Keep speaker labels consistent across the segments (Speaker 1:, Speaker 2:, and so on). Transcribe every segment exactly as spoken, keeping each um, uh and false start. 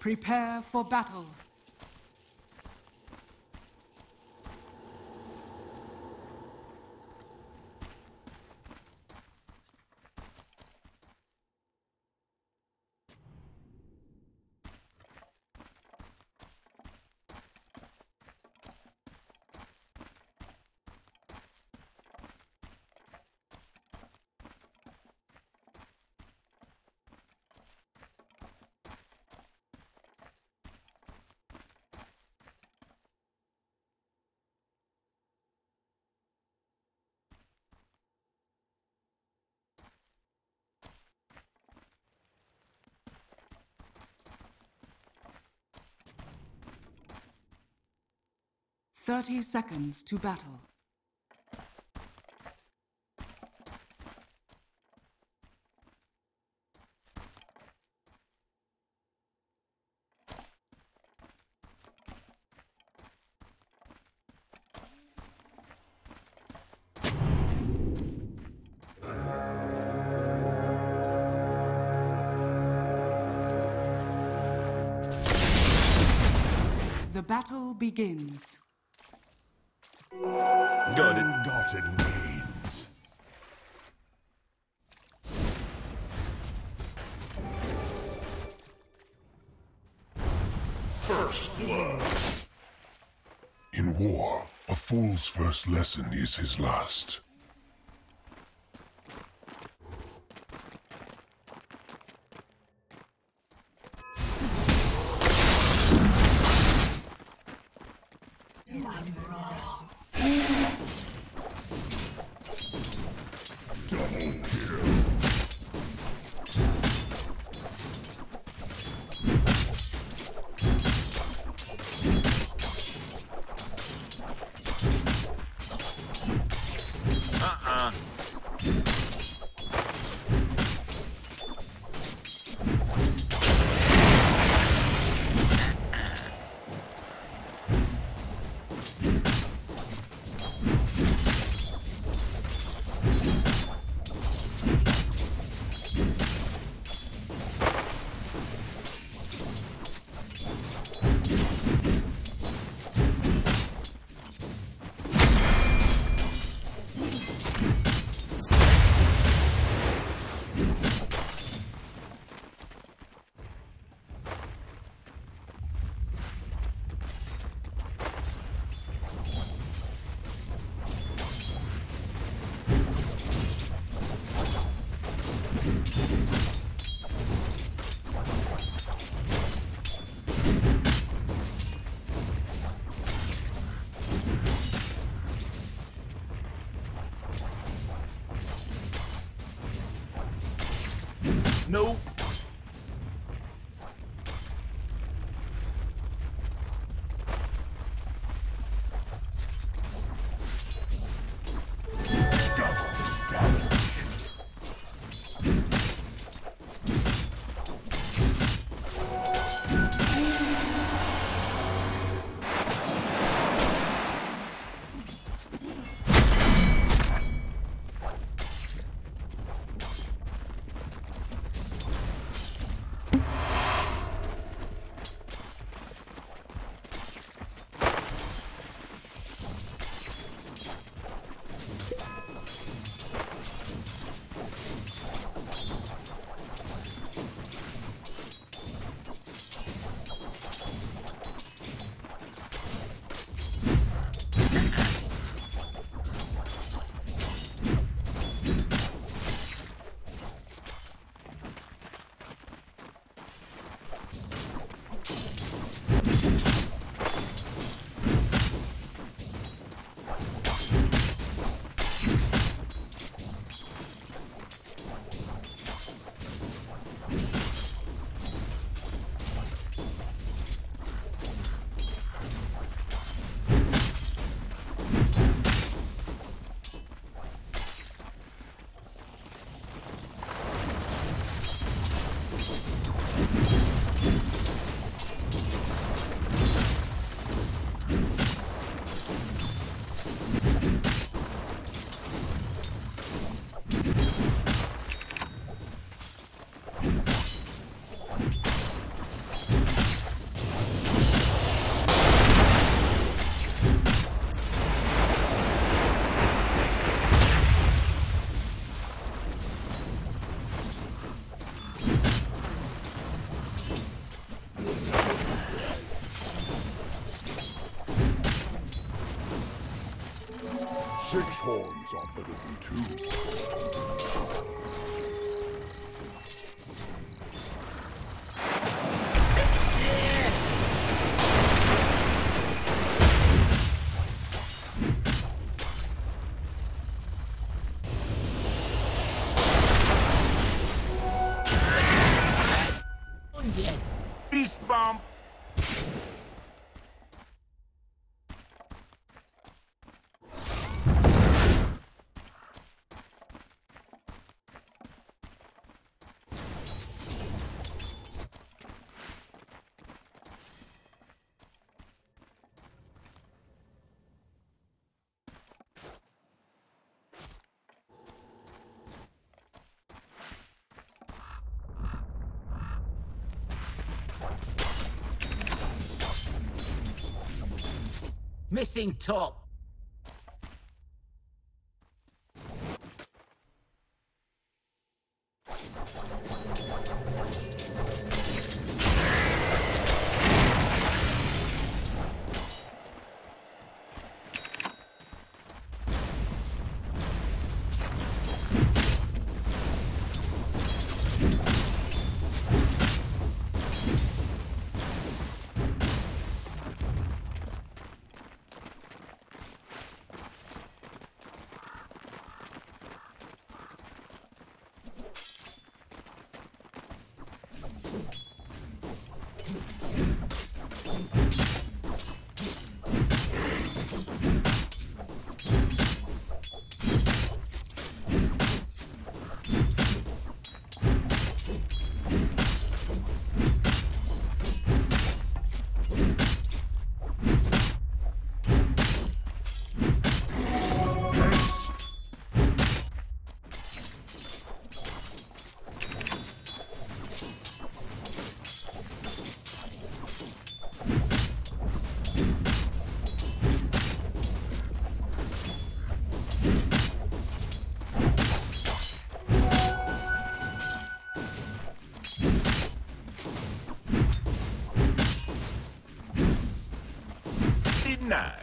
Speaker 1: Prepare for battle. Thirty seconds to battle. The battle begins.
Speaker 2: Got it.
Speaker 3: Ungotten gains.
Speaker 2: First blood.
Speaker 3: In war, a fool's first lesson is his last.
Speaker 2: No.
Speaker 3: Six horns are better than two.
Speaker 2: Beast bomb.
Speaker 4: Missing top.
Speaker 2: Denied.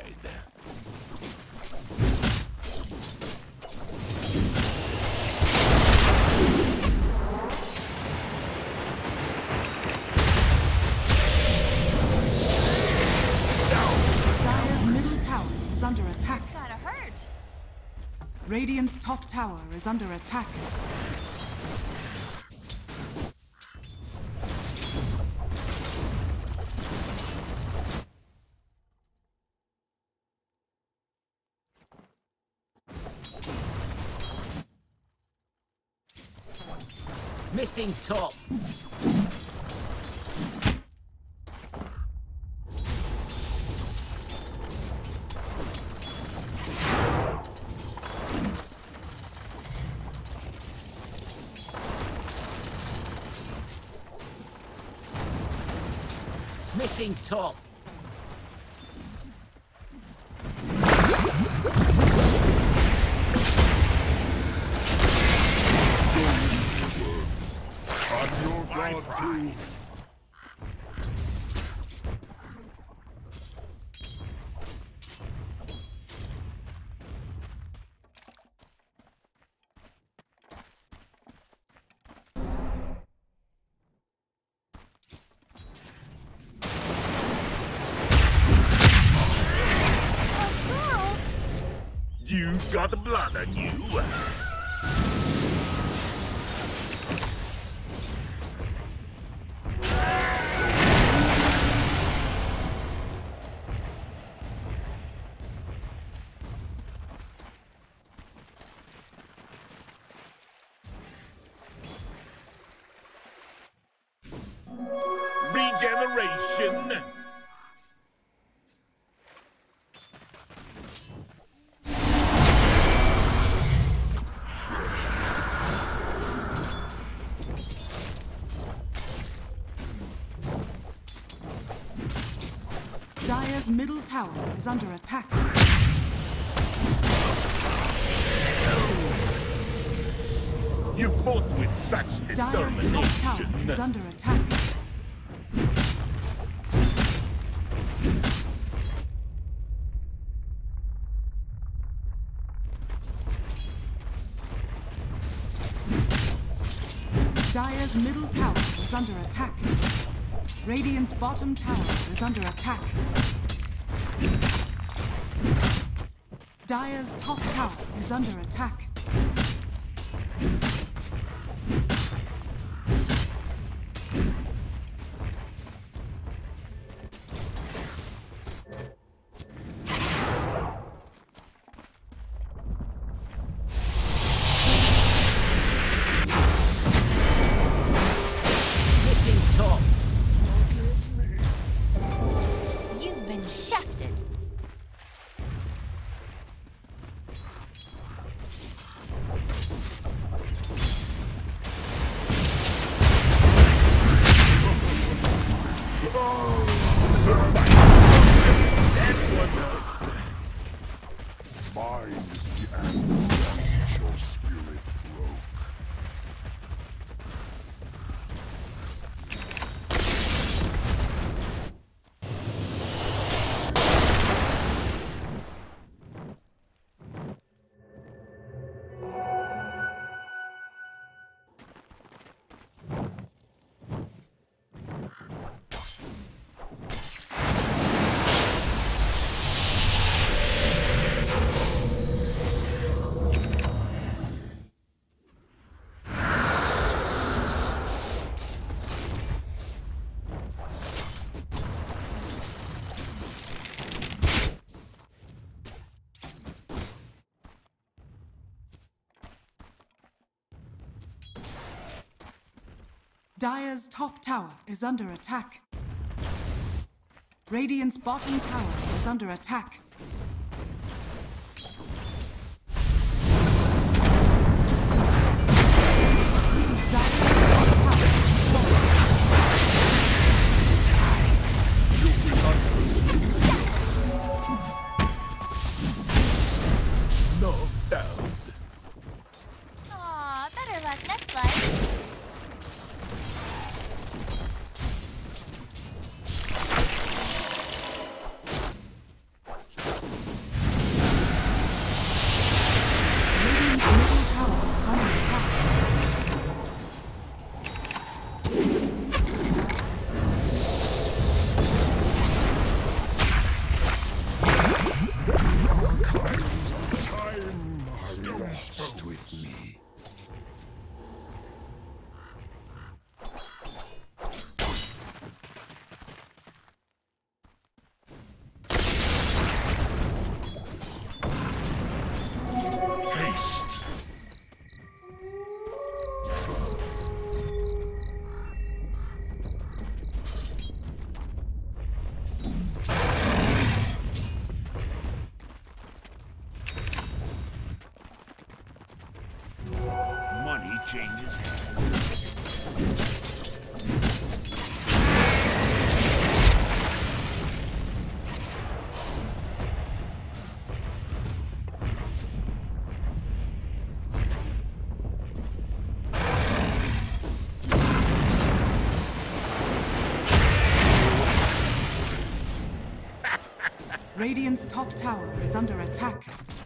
Speaker 1: Dire's middle tower is under attack.
Speaker 5: It's gotta hurt.
Speaker 1: Radiant's top tower is under attack.
Speaker 4: Missing top. Missing top.
Speaker 3: I'm your god too.
Speaker 2: You've got the blood on you. Regeneration.
Speaker 1: Dire's middle tower is under attack.
Speaker 2: You fought with such
Speaker 1: Dire's top tower is
Speaker 2: determination.
Speaker 1: under attack. Dire's middle tower is under attack. Radiant's bottom tower is under attack. Dire's top tower is under attack.
Speaker 5: You've been shafted.
Speaker 3: Mine is the anvil that eats your spirit broke.
Speaker 1: Dire's top tower is under attack. Radiant's bottom tower is under attack.
Speaker 2: No doubt.
Speaker 5: Aw, better luck next life.
Speaker 1: Radiant's middle tower is under attack.
Speaker 3: Time rests with me. Haste.
Speaker 2: Money changes hands.
Speaker 1: Radiant's top tower is under attack.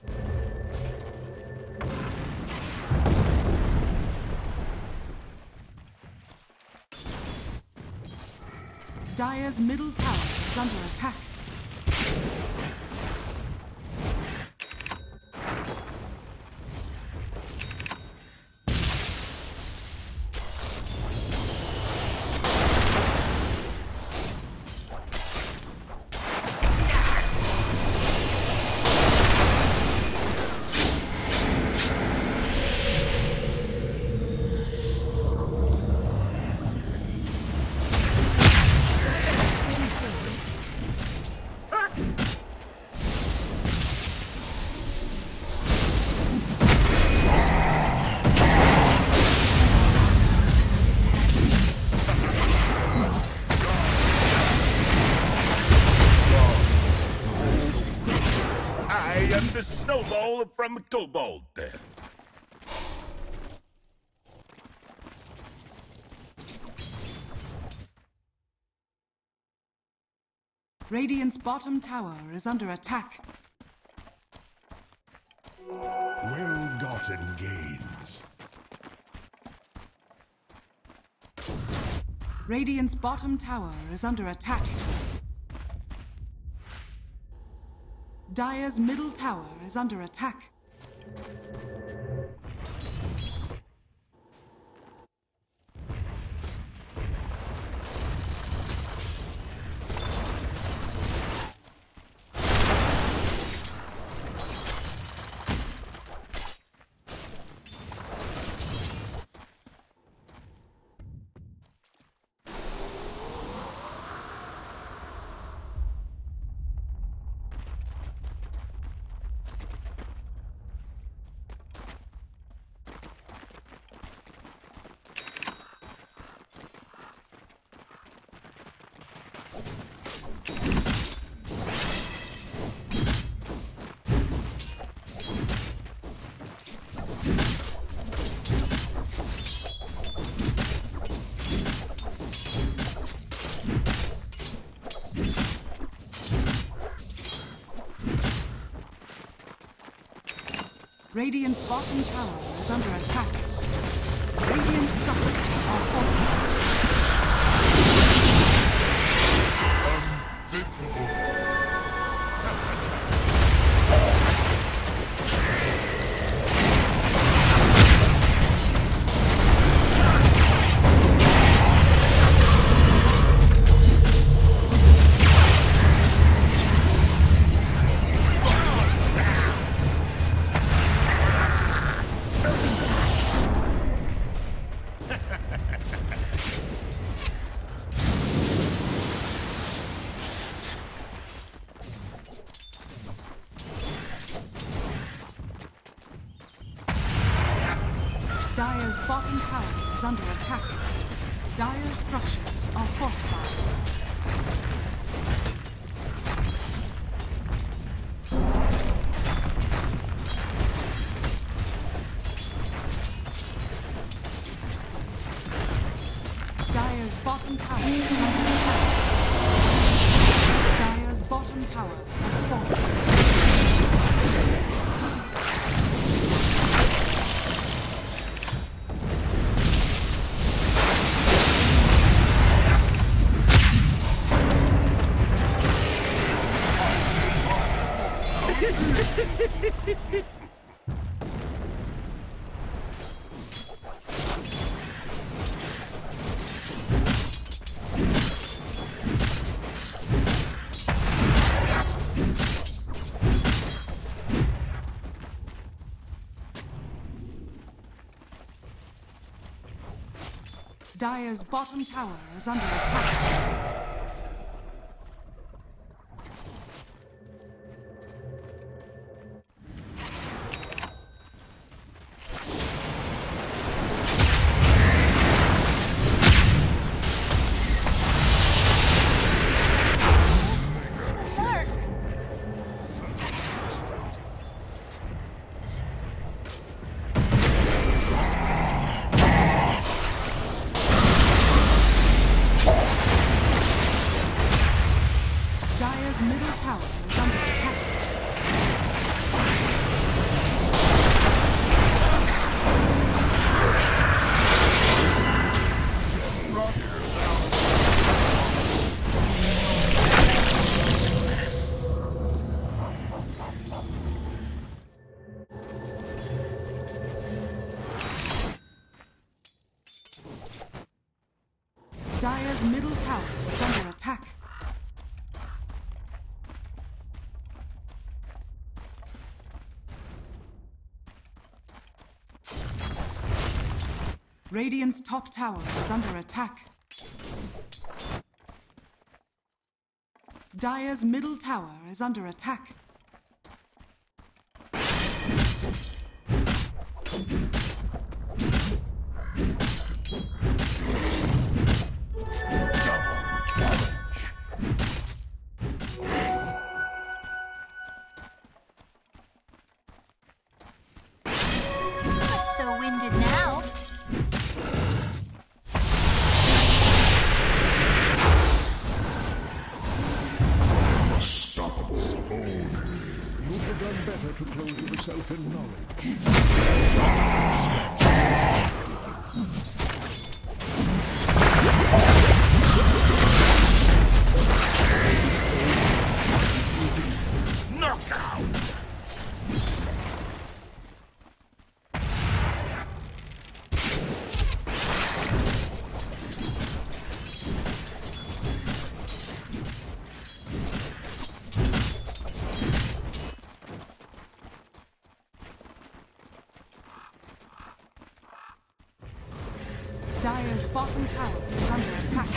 Speaker 1: Dire's middle tower is under attack.
Speaker 2: I am the snowball from Cobalt.
Speaker 1: Radiant's bottom tower is under attack.
Speaker 3: Well-gotten gains.
Speaker 1: Radiant's bottom tower is under attack. Dire's middle tower is under attack. Radiant's bottom tower is under attack. Radiant structures are fortified. Dire's bottom tower is under attack. Dire's structures are fortified. Dire's bottom tower is under attack. Dire's bottom tower is fortified. Dire's bottom tower is under attack. Dire's middle tower is under attack. Dire's middle tower is under attack. Radiant's top tower is under attack. Dire's middle tower is under attack.
Speaker 5: Not so winded now.
Speaker 3: You'd have done better to clothe yourself in knowledge.
Speaker 1: bottom tower is under attack.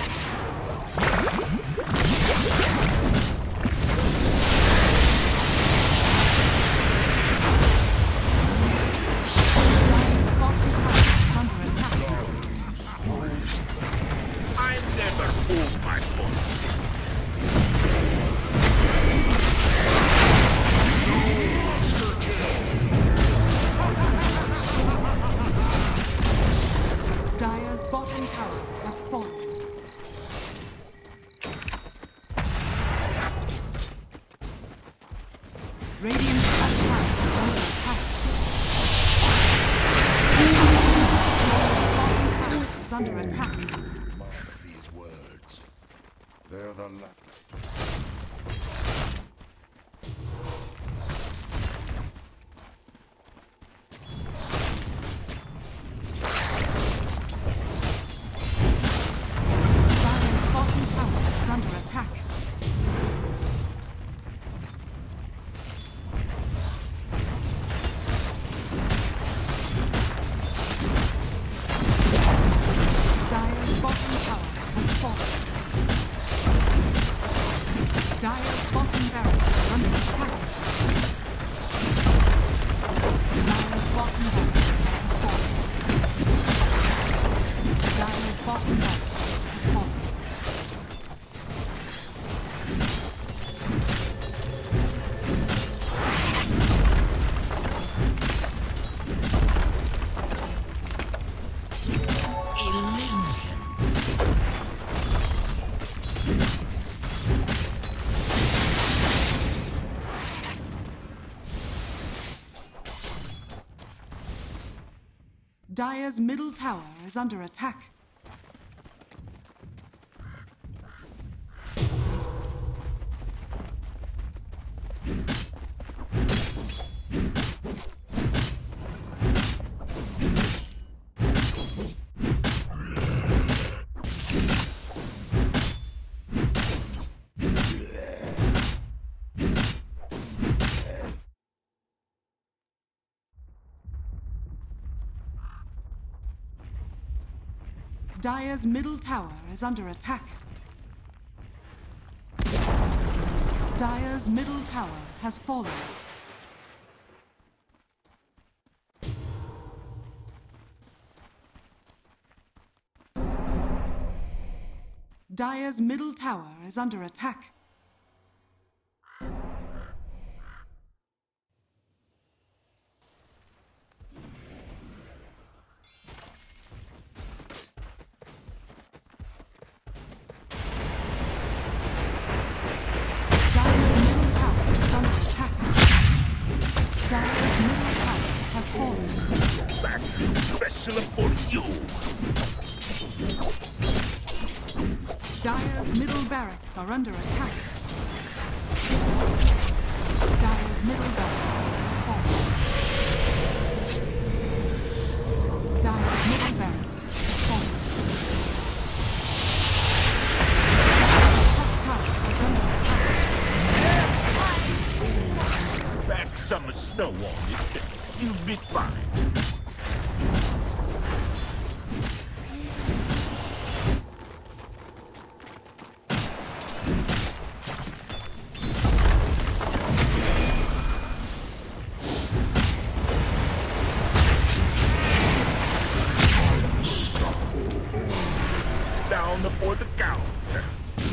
Speaker 1: Dire's bottom tower is under attack.
Speaker 2: I never hold my foot.
Speaker 1: Dire's bottom tower has fallen. Radiant's top tower is under attack. Dire's bottom tower is under attack.
Speaker 3: Mark these words. They're the last.
Speaker 1: Dire's bottom tower is under attack. Dire's bottom tower has fallen. Dire's bottom barracks is under attack. Dire's bottom barracks has fallen. Dire's bottom barracks has fallen.
Speaker 4: Illusion.
Speaker 1: Dire's middle tower is under attack. Dire's middle tower is under attack. Dire's middle tower has fallen. Dire's middle tower is under attack. Dire's middle tower is under attack. Dire's middle tower has fallen.
Speaker 2: Back especially for you.
Speaker 1: Dire's middle barracks are under attack. Dire's middle barracks has fallen. Dire's middle barracks has fallen. Top tower is under attack.
Speaker 2: Back some snow on it. You'll be fine. Down before the counter.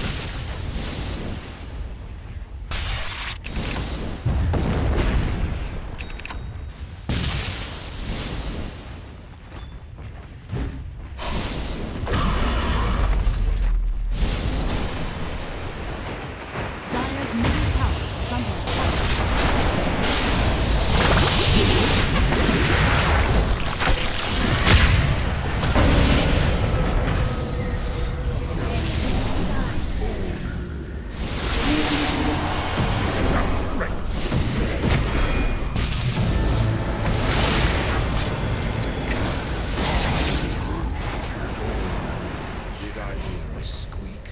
Speaker 1: Dire's middle tower is under attack.
Speaker 2: This is outrageous.
Speaker 3: Did I hear a squeak?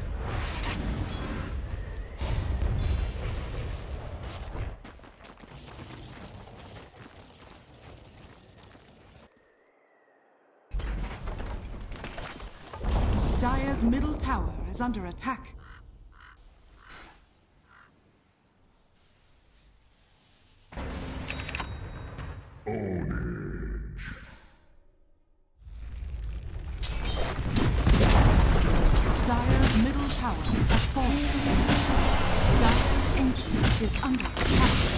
Speaker 1: Dire's middle tower is under attack. Dire's middle tower has fallen. Dire's ancient is under attack.